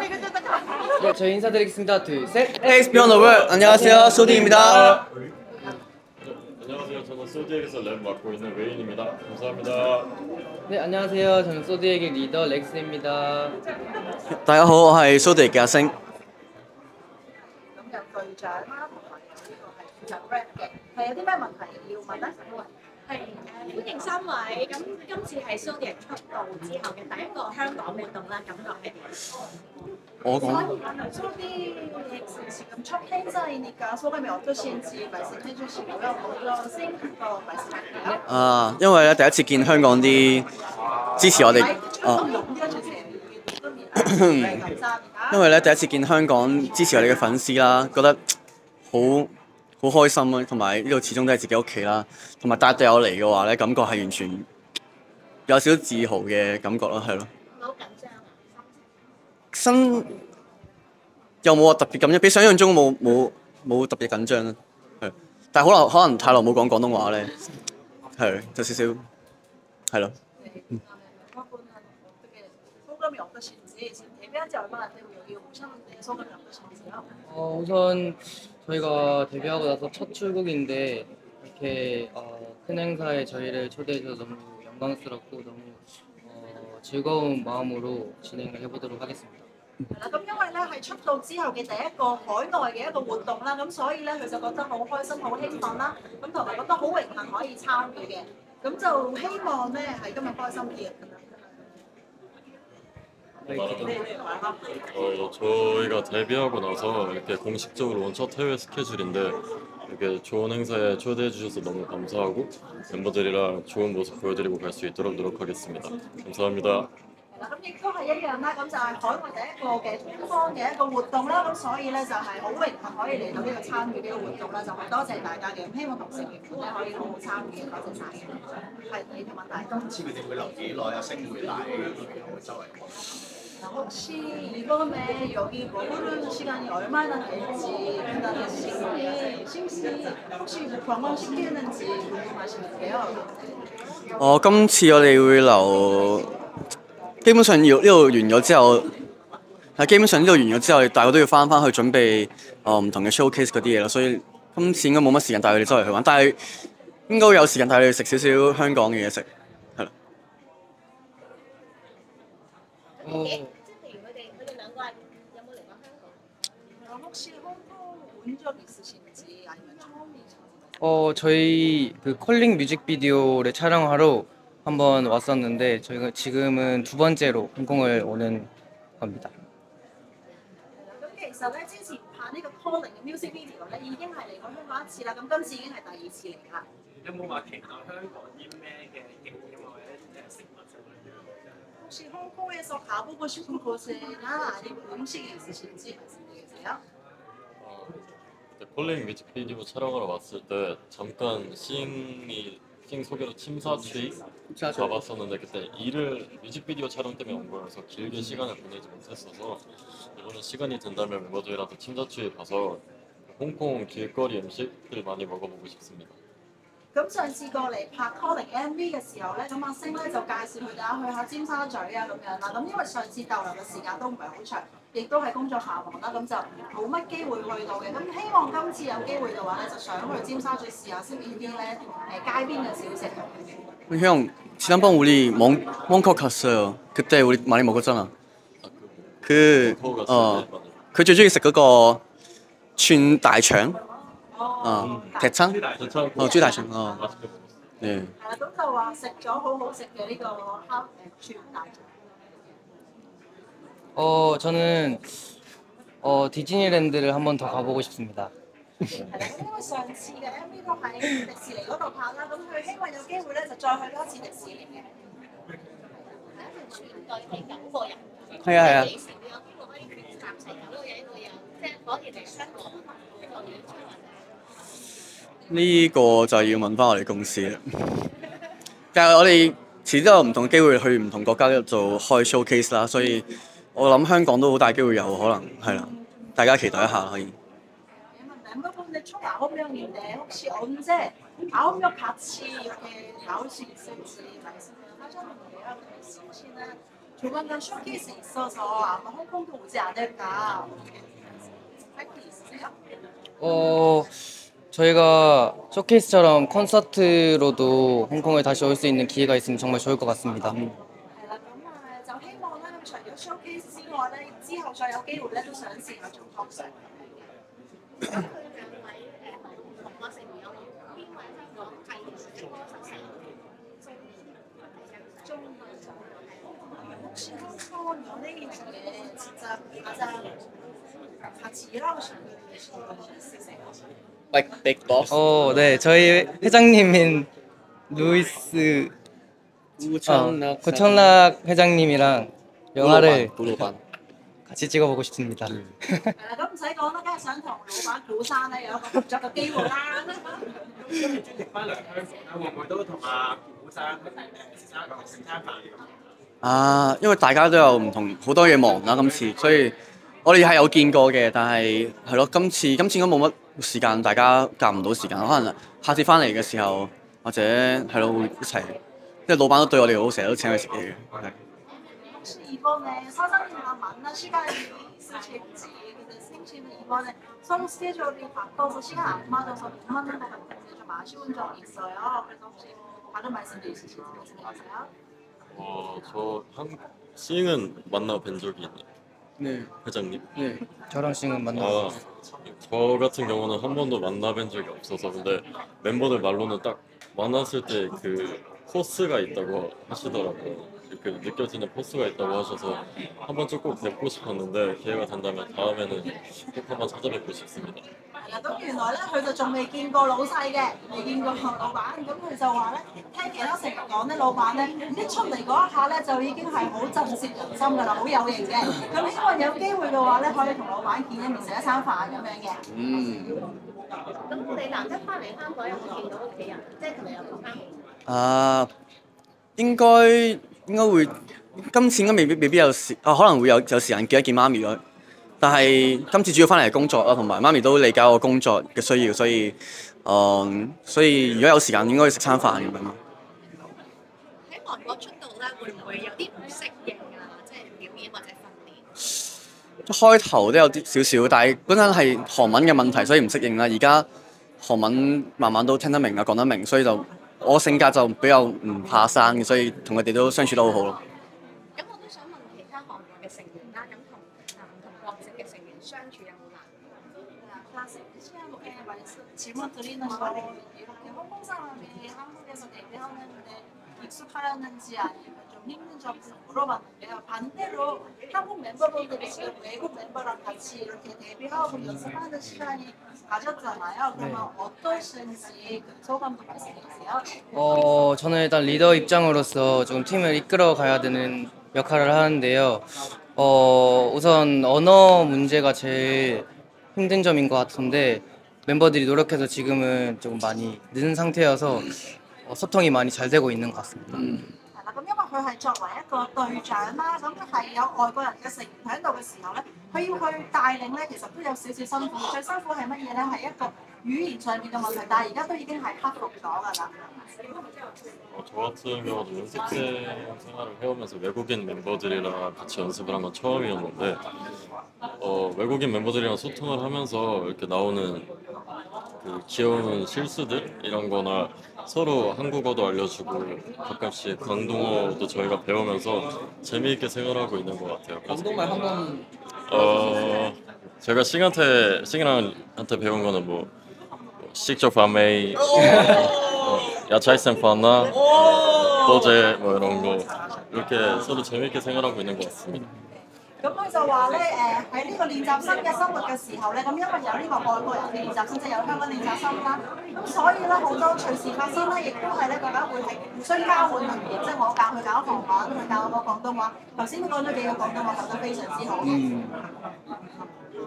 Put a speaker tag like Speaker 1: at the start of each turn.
Speaker 1: 네, 저희 인사드리겠습니다. 둘, 셋.
Speaker 2: X Beyond the World. 안녕하세요, 소디입니다.
Speaker 3: 안녕하세요. 저는 소디엑에서 랩 맡고 있는 웨인입니다. 감사합니다.
Speaker 1: 네, 안녕하세요. 저는 소디에게 리더 렉스입니다.
Speaker 2: 大家好，我係蘇迪嘅阿星。
Speaker 4: 咁有隊長啦，同埋呢個係負責 rap 嘅，係有啲咩問題要問咧？
Speaker 5: 係歡迎三位，咁今次係 Zodiac 出道之後嘅第一個香港活動啦，感覺係點？
Speaker 2: 我講
Speaker 4: 做的是咁出聽真係你㗎，所以咪我都先至咪先聽咗前面有好多先個咪先
Speaker 2: 啊，因為咧第一次見香港啲支持我哋因為咧第一次見香港支持我哋嘅粉絲啦，覺得好開心啊，同埋呢度始終都係自己屋企啦，同埋帶隊友嚟嘅話咧，感覺係完全有少少自豪嘅感覺咯，係咯。
Speaker 5: 好緊張啊！
Speaker 2: 新又冇話特別緊張，比想象中冇特別緊張啦，係。但係可能太耐冇講廣東話咧，係有少少係咯。
Speaker 1: 우선 저희가 데뷔하고 나서 첫 출국인데 이렇게 큰 행사에 저희를 초대해 주셔서 너무 영광스럽고 너무 즐거운 마음으로 진행을 해보도록 하겠습니다.
Speaker 4: 咁因為咧係出道之後嘅第一個海外嘅一個活動啦，咁所以咧佢就覺得好開心、好興奮啦，咁同埋覺得好榮幸可以參與嘅，咁就希望咧係今日開心啲。
Speaker 3: 저희가 데뷔하고 나서 이렇게 공식적으로 온 첫 해외 스케줄인데 이렇게 좋은 행사에 초대해 주셔서 너무 감사하고 멤버들이랑 좋은 모습 보여드리고 갈 수 있도록 노력하겠습니다. 감사합니다.
Speaker 4: 咁亦都係一樣啦，咁就係海外第一個嘅官方嘅一個活動啦，咁所以咧就係好榮幸可以嚟到呢度參與呢個活動啦，就係多謝大家嘅，咁希望同成員們咧可以好好參與嘅，多謝晒嘅。係你條問題。今次佢哋會留幾耐啊？星會帶周圍。 혹시 이번에 여기 머무르는 시간이 얼마나 될지 그다음에 싱씨 혹시 뭐 경험시키는지 궁금하신데요.
Speaker 2: 今次我哋會留，基本上要呢度完咗之後，基本上呢度完咗之後，大家都要翻去準備唔同嘅 showcase 嗰啲嘢咯，所以今次應該冇乜時間帶佢哋周圍去玩，但係應該會有時間帶佢哋食少少香港嘅嘢食，係啦。
Speaker 4: 혹시 홍콩 온 적 있으신지 아니면 처음이신지?
Speaker 1: 저희 그 컬링 뮤직비디오를 촬영하러 한번 왔었는데 저희가 지금은 두 번째로 홍콩을 오는 겁니다.
Speaker 4: 咁其實咧，之前拍呢個 Calling 嘅 music video 咧，已經係嚟過香港一次啦，咁今次已經係第二次嚟啦。
Speaker 6: 有冇話期待香港啲咩嘅景點或者食物之類嘅？
Speaker 4: 혹시 홍콩에서 가보고 싶은 곳이나 아니면 음식이 있으신지 말씀해 주세요.
Speaker 3: 콜링 뮤직비디오 촬영하러 왔을 때 잠깐 싱 소개로 침사추이 가봤었는데 그때 뮤직비디오 촬영 때문에 온 거여서 길게 시간을 보내지 못했어서 이번에 시간이 된다면 멤버들이랑 침사추이 가서 홍콩 길거리 음식들 많이 먹어보고 싶습니다.
Speaker 4: 咁上次過嚟拍 Calling MV 嘅時候咧，咁阿星咧就介紹佢哋去下尖沙咀啊咁樣啦。咁因為上次逗留嘅時間都唔係好長，亦都係工作繁忙啦，咁就冇乜機會去到嘅。咁希望今次有機會嘅話咧，就想去尖沙咀試下食呢啲咧街邊嘅小食。
Speaker 2: 형, 지난번 우리 몽커 갔어요. 그때 우리 많이 먹었잖아. 그最中意食嗰個串大腸，鐵餐，豬大腸，네.
Speaker 4: 係啦，咁就話食咗好好食嘅呢個串大腸。
Speaker 1: 저는 디즈니랜드를 한 번 더 가보고 싶습니다.
Speaker 4: 係啦，咁因為上次嘅 MV 都喺迪士尼嗰度拍啦，咁佢希望有機會咧就再去多次迪士尼嘅。
Speaker 5: 係一團團隊係9個人。
Speaker 2: 係啊係啊。
Speaker 5: 幾時會有邊個可以集齊9個人會有，即係可以嚟香港一個演出或者？
Speaker 2: 呢個就要問翻我哋公司啦。但係我哋遲啲有唔同機會去唔同國家做開 showcase 啦，所以我諗香港都好大機會有可能係啦，大家期待一下可以。
Speaker 4: 멤버분들 총 9명인데 혹시 언제 9명 같이 이렇게 나올 수 있을지 말씀을 하셨는데요. 싱 씨는 조만간 쇼케이스 있어서 아마 홍콩도 오지 않을까. 할 게 있으세요?
Speaker 1: 저희가 쇼케이스처럼 콘서트로도 홍콩에 다시 올 수 있는 기회가 있으면 정말 좋을 것 같습니다.
Speaker 4: 係啦，咁就希望咧，咁除咗 showcase 之外咧，之後再有機會咧，都想試下做 concert。
Speaker 5: 佢兩位同個成員有冇邊位香港藝人或者歌手成中
Speaker 4: 目前香港有那一些같이 일하고 싶은 분이 있으세요?
Speaker 2: Like Big Boss.
Speaker 1: 네, 저희 회장님인 루이스 고천락 회장님이랑 영화를
Speaker 2: 古老闆
Speaker 1: 같이 찍어보고 싶습니다.
Speaker 4: 係啦，咁唔使講啦，梗係想同老闆古生咧有一個合作嘅機會啦。
Speaker 6: 咁專程翻嚟香港咧，會唔會都同阿古生先生食餐飯咁？
Speaker 2: 因為大家都有唔同好多嘢忙啦，今次，所以我哋係有見過嘅，但係係咯，今次應該冇乜時間，大家夾唔到時間，可能下次翻嚟嘅時候，或者係咯會一齊，因為老闆都對我哋好，成日都請佢食嘢嘅，係。
Speaker 4: 是一方呢，稍稍聽下文啦，時間事情自嘅星期的이번에 서로 스케줄이 바꿔서 시간 안 맞아서 못 만난 것 같은데 좀 아쉬운 점이 있어요. 그래서 혹시 다른 말씀도 있으신지 말씀해주세요.
Speaker 3: 저 싱은 만나뵌 적이 있나요?
Speaker 2: 네.
Speaker 3: 회장님?
Speaker 2: 네.
Speaker 1: 저랑 싱은 만났어요.
Speaker 3: 저 같은 경우는 한 번도 만나뵌 적이 없어서 근데 멤버들 말로는 딱 만났을 때 그 포스가 있다고 하시더라고요. 그 느껴지는 포스가 있다고 하셔서 한 번쯤 꼭 뵙고 싶었는데 기회가 된다면 다음에는 꼭 한번 찾아뵙고 싶습니다.
Speaker 4: 係啦，咁原來咧佢就仲未見過老細嘅，未見過老闆，咁佢就話咧，聽其他成員講咧，老闆咧一出嚟嗰一下咧就已經係好震懾人心㗎啦，好有型嘅。咁希望有機會嘅話咧，可以同老闆見一面食一餐飯咁樣嘅。
Speaker 5: 咁你男仔翻嚟香港有冇見到屋企人？即係同你有冇翻？
Speaker 2: 應該會，今次應該未必有時，可能會有時間見一見媽咪咯。但係今次主要翻嚟係工作啦，同埋媽咪都理解我工作嘅需要，所以如果有時間應該要食餐飯咁樣。
Speaker 5: 喺韓國出道咧，會唔會有啲唔適應啊？即係表演或者訓練？
Speaker 2: 開頭都有啲少少，但係本身係韓文嘅問題，所以唔適應啦。而家韓文慢慢都聽得明啊，講得明，所以就我性格就比較唔怕生嘅，所以同佢哋都相處得好好咯。
Speaker 5: 咁我都想問其他韓國嘅成員啦，咁同唔同國籍嘅成員相處有冇難？
Speaker 4: 질문드리는 거 이렇게 홍콩 사람이 한국에서 데뷔하는데 익숙하였는지 아니면 좀 힘든 점을 물어봤는데요. 반대로 한국 멤버분들이 지금 외국 멤버랑 같이 이렇게 데뷔하고 연습하는 시간이 가졌잖아요. 그러면 어떠신지 그 소감도 말씀해 주세요.
Speaker 1: 저는 일단 리더 입장으로서 조금 팀을 이끌어 가야 되는 역할을 하는데요. 우선 언어 문제가 제일 힘든 점인 것 같은데 멤버들이 노력해서 지금은 조금 많이 늦은 상태여서 소통이 많이 잘 되고 있는 것 같습니다.
Speaker 4: 咁因為佢係作為一個隊長啦，咁係有外國人嘅成員喺度嘅時候咧，佢要去帶領咧，其實都有少少辛苦。最辛苦係乜嘢咧？係一個語言上面嘅問題，但係而家都已經係克服咗㗎啦。
Speaker 3: 저 같은 경우도 연습생 생활을 해오면서 외국인 멤버들이랑 같이 연습을 한 건 처음이었는데 외국인 멤버들이랑 소통을 하면서 이렇게 나오는 그 귀여운 실수들 이런 거나 서로 한국어도 알려주고 가끔씩 광동어도 저희가 배우면서 재미있게 생활하고 있는 것 같아요. 그래서
Speaker 2: 광동말 한번
Speaker 3: 제가 싱이한테 배운 거는 뭐 식조 파메이 야차이센 파나 또제 뭐 이런 거 이렇게 서로 재미있게 생활하고 있는 것 같습니다.
Speaker 4: 咁佢就話咧喺呢個練習生嘅生活嘅時候咧，咁因為有呢個外國人嘅練習生，即係有香港練習生啦，咁所以咧好多隨時發生咧，亦都係咧大家會係互相交換能力，即係我教佢講韓文，佢教我廣東話。頭先都講咗幾個廣東話，講得非常之好。